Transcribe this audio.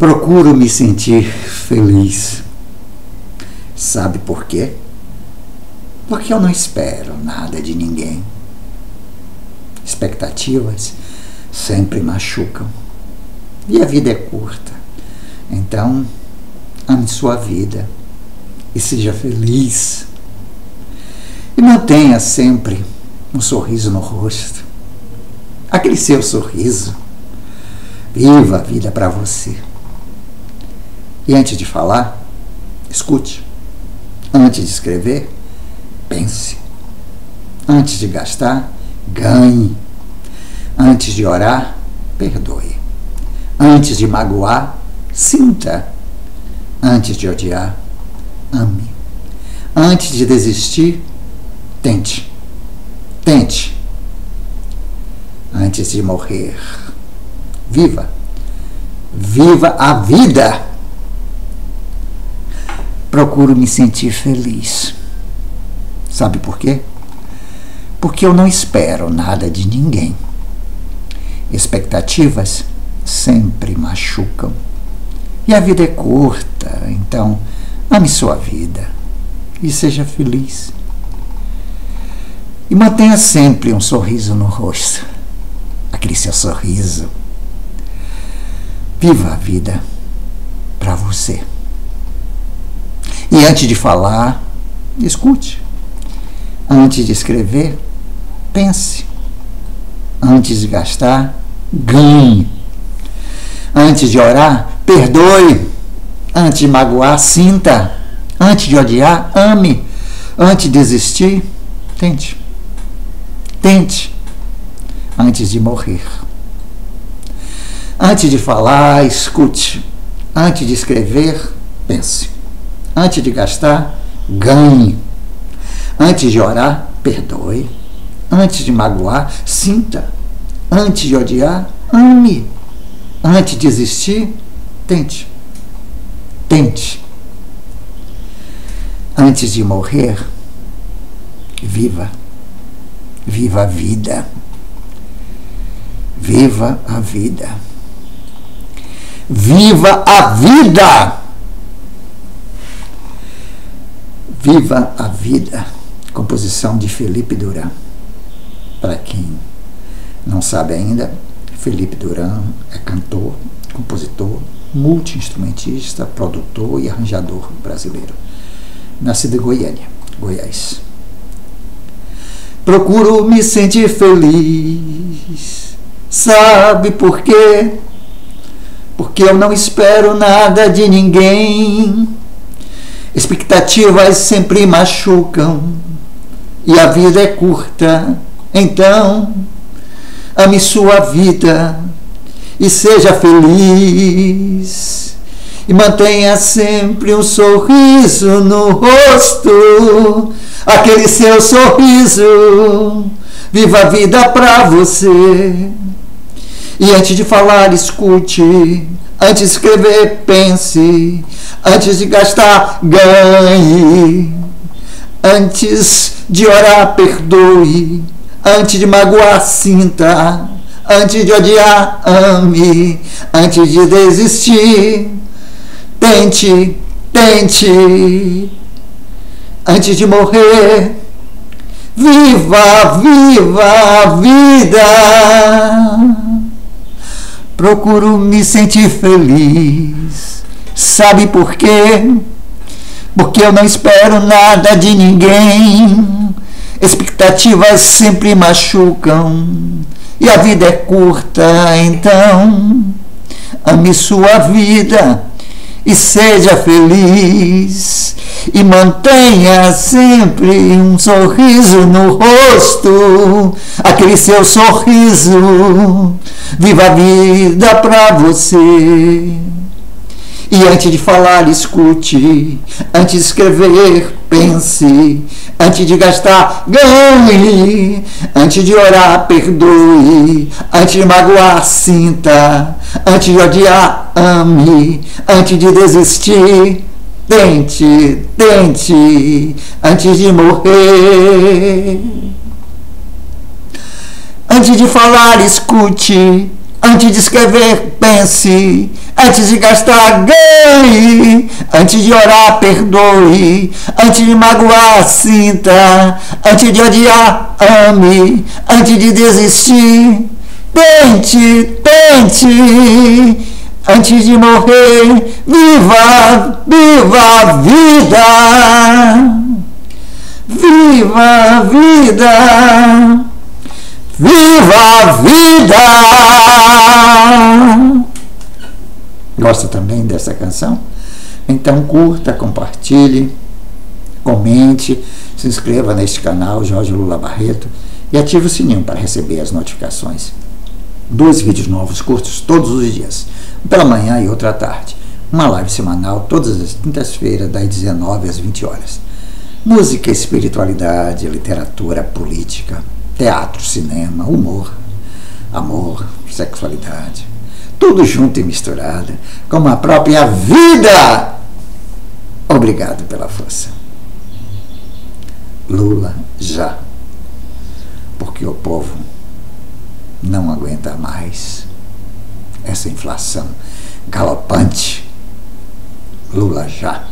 Procuro me sentir feliz. Sabe por quê? Porque eu não espero nada de ninguém. Expectativas sempre machucam. E a vida é curta. Então, ame sua vida e seja feliz. E mantenha sempre um sorriso no rosto. Aquele seu sorriso. Viva a vida para você. E antes de falar, escute. Antes de escrever, pense. Antes de gastar, ganhe. Antes de orar, perdoe. Antes de magoar, sinta. Antes de odiar, ame. Antes de desistir, tente. Tente. Antes de morrer, viva. Viva a vida. Procuro me sentir feliz. Sabe por quê? Porque eu não espero nada de ninguém. Expectativas sempre machucam. E a vida é curta, então ame sua vida e seja feliz. E mantenha sempre um sorriso no rosto. Aquele seu sorriso. Viva a vida para você. E antes de falar, escute. Antes de escrever, pense. Antes de gastar, ganhe. Antes de orar, perdoe. Antes de magoar, sinta. Antes de odiar, ame. Antes de desistir, tente. Tente. Antes de morrer. Antes de falar, escute. Antes de escrever, pense. Antes de gastar, ganhe. Antes de orar, perdoe. Antes de magoar, sinta. Antes de odiar, ame. Antes de desistir, tente. Tente. Antes de morrer, viva. Viva a vida. Viva a vida. Viva a vida! Viva a vida. Composição de Felipe Duran. Para quem não sabe ainda, Felipe Duran é cantor, compositor, multi-instrumentista, produtor e arranjador brasileiro. Nascido em Goiânia, Goiás. Procuro me sentir feliz. Sabe por quê? Porque eu não espero nada de ninguém. Expectativas sempre machucam e a vida é curta. Então, ame sua vida e seja feliz. E mantenha sempre um sorriso no rosto, aquele seu sorriso. Viva a vida pra você. E antes de falar, escute. Antes de escrever, pense. Antes de gastar, ganhe. Antes de orar, perdoe. Antes de magoar, sinta. Antes de odiar, ame. Antes de desistir, tente, tente. Antes de morrer, viva, viva a vida. Procuro me sentir feliz. Sabe por quê? Porque eu não espero nada de ninguém. Expectativas sempre machucam e a vida é curta. Então, ame sua vida e seja feliz. E mantenha sempre um sorriso no rosto, aquele seu sorriso. Viva a vida pra você. E antes de falar, escute. Antes de escrever, pense. Antes de gastar, ganhe. Antes de orar, perdoe. Antes de magoar, sinta. Antes de odiar, ame. Antes de desistir, tente, tente. Antes de morrer. Antes de falar, escute. Antes de escrever, pense. Antes de gastar, ganhe. Antes de orar, perdoe. Antes de magoar, sinta. Antes de odiar, ame. Antes de desistir, tente, tente. Antes de morrer, viva, viva a vida. Viva a vida. Viva a vida! Gosta também dessa canção? Então curta, compartilhe, comente, se inscreva neste canal Jorge Lula Barreto e ative o sininho para receber as notificações. 2 vídeos novos curtos todos os dias, um pela manhã e outro à tarde. Uma live semanal todas as quintas-feiras, das 19 às 20 horas. Música, espiritualidade, literatura, política, teatro, cinema, humor, amor, sexualidade, tudo junto e misturado, como a própria vida. Obrigado pela força. Lula já, porque o povo não aguenta mais essa inflação galopante. Lula já.